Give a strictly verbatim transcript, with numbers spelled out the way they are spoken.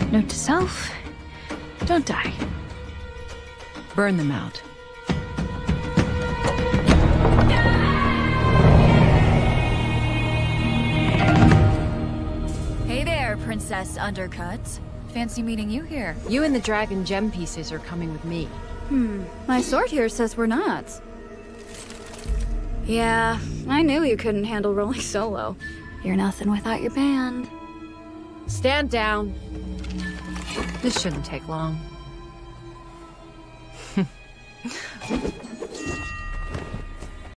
Note to self, don't die. Burn them out. Hey there, Princess Undercuts. Fancy meeting you here. You and the dragon gem pieces are coming with me. Hmm, my sword here says we're not. Yeah, I knew you couldn't handle rolling solo. You're nothing without your band. Stand down. This shouldn't take long.